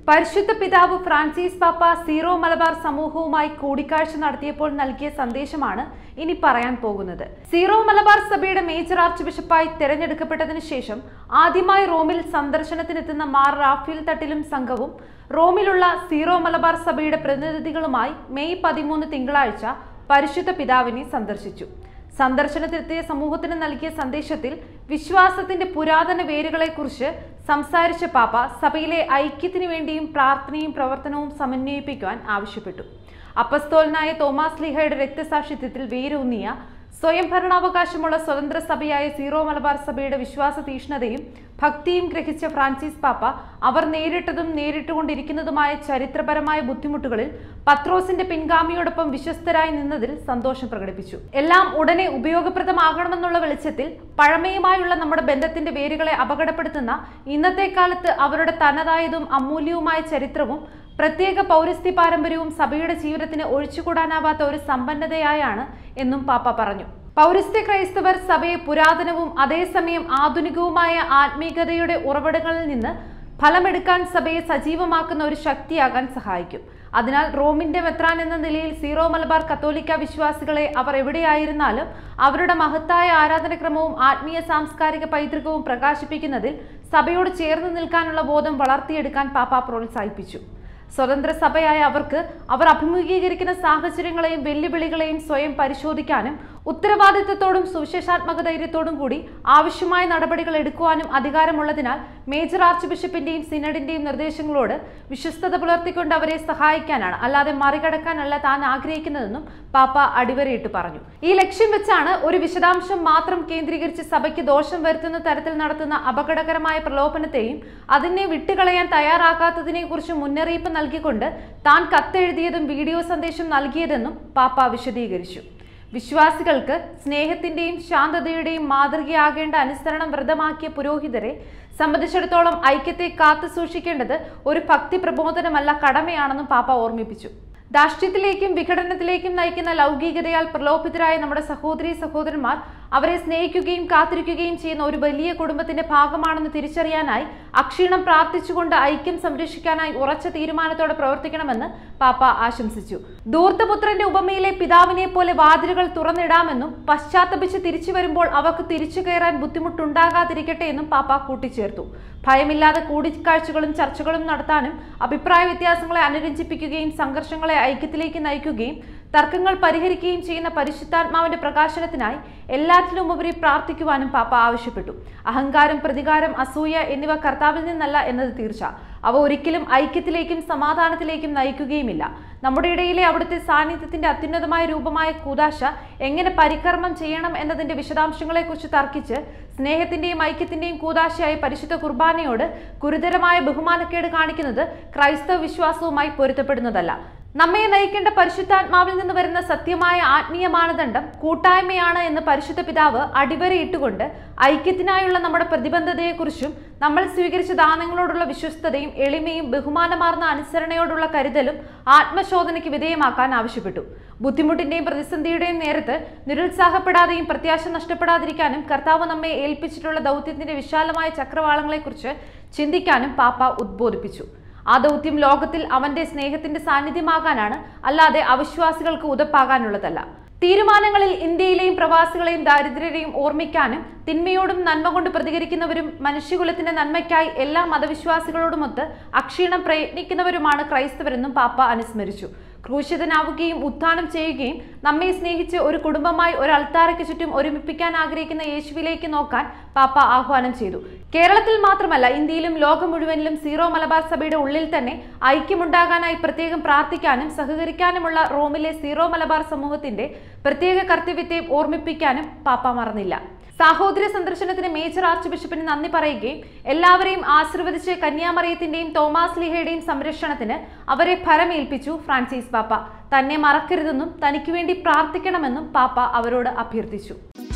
പരിശുദ്ധ പിതാവ് ഫ്രാൻസിസ് പാപ്പ സീറോ മലബാർ സമൂഹവുമായി കൂടിക്കാഴ്ച നടത്തിയപ്പോൾ നൽകിയ സന്ദേശമാണ് ഇനി പറയാൻ പോകുന്നത്. സീറോ മലബാർ സഭയുടെ മേജർ ആർച്ച് ബിഷപ്പായി തെരഞ്ഞെടുക്കപ്പെട്ടതിനു ശേഷം ആദ്യമായി റോമിൽ സന്ദർശനത്തിനെത്തുന്ന മാർ റാഫേൽ തട്ടിലും സംഘവും റോമിലുള്ള സീറോ മലബാർ സഭയുടെ പ്രതിനിധികളുമായി മെയ് 13 തിങ്കളാഴ്ച പരിശുദ്ധ പിതാവിനെ സന്ദർശിച്ചു. സന്ദർശനത്തിലെത്തിയ സമൂഹത്തിന് നൽകിയ സന്ദേശത്തിൽ വിശ്വാസത്തിന്റെ പുരാതന വേരുകളെക്കുറിച്ച് സംസാരിച്ച പാപ്പ സഭയിലെ ഐക്യത്തിനു വേണ്ടിയും പ്രാർത്ഥനയും പ്രവർത്തനവും സമന്വയിപ്പിക്കുവാൻ ആവശ്യപ്പെട്ടു. അപ്പസ്തോലനായ തോമാസ് ലീഹയുടെ രക്തസാക്ഷിത്വത്തിൽ വേരൂന്നിയ സ്വയം ഭരണാവകാശമുള്ള സ്വതന്ത്ര സഭയായ സീറോ മലബാർ സഭയുടെ വിശ്വാസ തീഷ്ണതയും ഭക്തിയും ഗ്രഹിച്ച ഫ്രാൻസിസ് പാപ്പ അവർ നേരിട്ടതും നേരിട്ടുകൊണ്ടിരിക്കുന്നതുമായ ചരിത്രപരമായ ബുദ്ധിമുട്ടുകളിൽ പത്രോസിന്റെ പിൻഗാമിയോടൊപ്പം വിശ്വസ്തരായി നിന്നതിൽ സന്തോഷം പ്രകടിപ്പിച്ചു. എല്ലാം ഉടനെ ഉപയോഗപ്രദമാകണമെന്നുള്ള വെളിച്ചത്തിൽ പഴമയുമായുള്ള നമ്മുടെ ബന്ധത്തിന്റെ വേരുകളെ അപകടപ്പെടുത്തുന്ന ഇന്നത്തെ കാലത്ത് അവരുടെ തനതായതും അമൂല്യവുമായ ചരിത്രവും പ്രത്യേക പൗരസ്ത്യ പാരമ്പര്യവും സഭയുടെ ജീവിതത്തിന് ഒഴിച്ചുകൂടാനാവാത്ത ഒരു സമ്പന്നതയായാണ് എന്നും പാപ്പ പറഞ്ഞു. പൗരസ്ത്യ ക്രൈസ്തവർ സഭയെ പുരാതനവും അതേസമയം ആധുനികവുമായ ആത്മീയതയുടെ ഉറവിടങ്ങളിൽ നിന്ന് ഫലമെടുക്കാൻ സഭയെ സജീവമാക്കുന്ന ഒരു ശക്തിയാകാൻ സഹായിക്കും. അതിനാൽ റോമിന്റെ മെത്രാൻ എന്ന നിലയിൽ സീറോ മലബാർ കത്തോലിക്ക വിശ്വാസികളെ അവർ എവിടെയായിരുന്നാലും അവരുടെ മഹത്തായ ആരാധനക്രമവും ആത്മീയ സാംസ്കാരിക പൈതൃകവും പ്രകാശിപ്പിക്കുന്നതിൽ സഭയോട് ചേർന്ന് നിൽക്കാനുള്ള ബോധം വളർത്തിയെടുക്കാൻ പാപ്പ പ്രോത്സാഹിപ്പിച്ചു. സ്വതന്ത്ര സഭയായ അവർക്ക് അവർ അഭിമുഖീകരിക്കുന്ന സാഹചര്യങ്ങളെയും വെല്ലുവിളികളെയും സ്വയം പരിശോധിക്കാനും ഉത്തരവാദിത്വത്തോടും സുവിശേഷാത്മക ധൈര്യത്തോടും കൂടി ആവശ്യമായ നടപടികൾ എടുക്കുവാനും അധികാരമുള്ളതിനാൽ മേജർ ആർച്ച് ബിഷപ്പിന്റെയും സിനഡിന്റെയും നിർദ്ദേശങ്ങളോട് വിശ്വസ്തത പുലർത്തിക്കൊണ്ട് അവരെ സഹായിക്കാനാണ്, അല്ലാതെ മറികടക്കാനല്ല താൻ ആഗ്രഹിക്കുന്നതെന്നും പാപ്പ അടിവരയിട്ട് പറഞ്ഞു. ഈ ലക്ഷ്യം വെച്ചാണ് ഒരു വിശദാംശം മാത്രം കേന്ദ്രീകരിച്ച് സഭയ്ക്ക് ദോഷം വരുത്തുന്ന തരത്തിൽ നടത്തുന്ന അപകടകരമായ പ്രലോഭനത്തെയും അതിനെ വിട്ടുകളയാൻ തയ്യാറാകാത്തതിനെ കുറിച്ച് മുന്നറിയിപ്പ് നൽകിക്കൊണ്ട് താൻ കത്തെഴുതിയതും വീഡിയോ സന്ദേശം നൽകിയതെന്നും പാപ്പ വിശദീകരിച്ചു. വിശ്വാസികൾക്ക് സ്നേഹത്തിന്റെയും ശാന്തതയുടെയും മാതൃകയാകേണ്ട അനുസരണം വ്രതമാക്കിയ പുരോഹിതരെ സംബന്ധിച്ചിടത്തോളം ഐക്യത്തെ കാത്തു സൂക്ഷിക്കേണ്ടത് ഒരു ഭക്തി പ്രബോധനമല്ല, കടമയാണെന്നും പാപ്പ ഓർമ്മിപ്പിച്ചു. ധാർഷ്ട്യത്തിലേക്കും വിഘടനത്തിലേക്കും നയിക്കുന്ന ലൗകികതയാൽ പ്രലോഭിതരായ നമ്മുടെ സഹോദരീ സഹോദരന്മാർ അവരെ സ്നേഹിക്കുകയും കാത്തിരിക്കുകയും ചെയ്യുന്ന ഒരു വലിയ കുടുംബത്തിന്റെ ഭാഗമാണെന്ന് തിരിച്ചറിയാനായി അക്ഷീണം പ്രാർത്ഥിച്ചുകൊണ്ട് ഐക്യം സംരക്ഷിക്കാനായി ഉറച്ച തീരുമാനത്തോടെ പ്രവർത്തിക്കണമെന്ന് പാപ്പ ആശംസിച്ചു. ധൂർത്തപുത്രന്റെ ഉപമയിലെ പിതാവിനെ പോലെ വാതിലുകൾ തുറന്നിടാമെന്നും പശ്ചാത്തപിച്ച് തിരിച്ചു വരുമ്പോൾ അവർക്ക് തിരിച്ചു കയറാൻ ബുദ്ധിമുട്ടുണ്ടാകാതിരിക്കട്ടെ എന്നും പാപ്പ കൂട്ടിച്ചേർത്തു. ഭയമില്ലാതെ കൂടിക്കാഴ്ചകളും ചർച്ചകളും നടത്താനും അഭിപ്രായ വ്യത്യാസങ്ങളെ അനുരഞ്ജിപ്പിക്കുകയും സംഘർഷങ്ങളെ ഐക്യത്തിലേക്ക് നയിക്കുകയും തർക്കങ്ങൾ പരിഹരിക്കുകയും ചെയ്യുന്ന പരിശുദ്ധാത്മാവിന്റെ പ്രകാശനത്തിനായി എല്ലാറ്റിലുമുപരി പ്രാർത്ഥിക്കുവാനും പാപ്പ ആവശ്യപ്പെട്ടു. അഹങ്കാരം, പ്രതികാരം, അസൂയ എന്നിവ കർത്താവിൽ നിന്നല്ല എന്നത് തീർച്ച. അവ ഒരിക്കലും ഐക്യത്തിലേക്കും സമാധാനത്തിലേക്കും നയിക്കുകയുമില്ല. നമ്മുടെ ഇടയിലെ അവിടുത്തെ സാന്നിധ്യത്തിന്റെ അത്യുന്നതമായ രൂപമായ കൂദാശ എങ്ങനെ പരികർമ്മം ചെയ്യണം എന്നതിന്റെ വിശദാംശങ്ങളെക്കുറിച്ച് തർക്കിച്ച് സ്നേഹത്തിന്റെയും ഐക്യത്തിന്റെയും കൂദാശയായി പരിശുദ്ധ കുർബാനയോട് ഗുരുതരമായ ബഹുമാനക്കേട് കാണിക്കുന്നത് ക്രൈസ്തവ വിശ്വാസവുമായി പൊരുത്തപ്പെടുന്നതല്ല. നമ്മെ നയിക്കേണ്ട പരിശുദ്ധാത്മാവിൽ നിന്ന് വരുന്ന സത്യമായ ആത്മീയ മാനദണ്ഡം കൂട്ടായ്മയാണ് എന്ന് പരിശുദ്ധ പിതാവ് അടിവരയിട്ടുകൊണ്ട് ഐക്യത്തിനായുള്ള നമ്മുടെ പ്രതിബദ്ധതയെക്കുറിച്ചും നമ്മൾ സ്വീകരിച്ച ദാനങ്ങളോടുള്ള വിശ്വസ്തതയും എളിമയും ബഹുമാനമാർന്ന അനുസരണയോടുള്ള കരുതലും ആത്മശോധനയ്ക്ക് വിധേയമാക്കാൻ ആവശ്യപ്പെട്ടു. ബുദ്ധിമുട്ടിന്റെയും പ്രതിസന്ധിയുടെയും നേരത്ത് നിരുത്സാഹപ്പെടാതെയും പ്രത്യാശ നഷ്ടപ്പെടാതിരിക്കാനും കർത്താവ് നമ്മെ ഏൽപ്പിച്ചിട്ടുള്ള ദൗത്യത്തിന്റെ വിശാലമായ ചക്രവാളങ്ങളെക്കുറിച്ച് ചിന്തിക്കാനും പാപ്പ ഉദ്ബോധിപ്പിച്ചു. ആ ദൗത്യം ലോകത്തിൽ അവന്റെ സ്നേഹത്തിന്റെ സാന്നിധ്യമാകാനാണ്, അല്ലാതെ അവിശ്വാസികൾക്ക് ഉതപ്പാകാനുള്ളതല്ല. തീരുമാനങ്ങളിൽ ഇന്ത്യയിലെയും പ്രവാസികളെയും ദാരിദ്ര്യരെയും ഓർമ്മിക്കാനും തിന്മയോടും നന്മ കൊണ്ട് പ്രതികരിക്കുന്നവരും മനുഷ്യകുലത്തിന്റെ നന്മയ്ക്കായി എല്ലാ മതവിശ്വാസികളോടുമൊത്ത് അക്ഷീണം പ്രയത്നിക്കുന്നവരുമാണ് ക്രൈസ്തവരെന്നും പാപ്പ അനുസ്മരിച്ചു. ക്രൂശിതനാവുകയും ഉത്ഥാനം ചെയ്യുകയും നമ്മെ സ്നേഹിച്ച് ഒരു കുടുംബമായി ഒരു അൾത്താരയ്ക്ക് ചുറ്റും ഒരുമിപ്പിക്കാൻ ആഗ്രഹിക്കുന്ന യേശുവിലേക്ക് നോക്കാൻ പാപ്പ ആഹ്വാനം ചെയ്തു. കേരളത്തിൽ മാത്രമല്ല, ഇന്ത്യയിലും ലോകം മുഴുവനിലും സീറോ മലബാർ സഭയുടെ ഉള്ളിൽ തന്നെ ഐക്യമുണ്ടാകാനായി പ്രത്യേകം പ്രാർത്ഥിക്കാനും സഹകരിക്കാനുമുള്ള റോമിലെ സീറോ മലബാർ സമൂഹത്തിന്റെ പ്രത്യേക കർത്തവ്യത്തെ ഓർമ്മിപ്പിക്കാനും പാപ്പ മറന്നില്ല. സാഹോദര്യ സന്ദർശനത്തിന് മേജർ ആർച്ച് ബിഷപ്പിന് നന്ദി പറയുകയും എല്ലാവരെയും ആശീർവദിച്ച് കന്യാമറിയത്തിന്റെയും തോമാസ് ലീഹയുടെയും സംരക്ഷണത്തിന് അവരെ ഭരമേൽപ്പിച്ചു ഫ്രാൻസിസ് പാപ്പ. തന്നെ മറക്കരുതെന്നും തനിക്ക് വേണ്ടി പ്രാർത്ഥിക്കണമെന്നും പാപ്പ അവരോട് അഭ്യർത്ഥിച്ചു.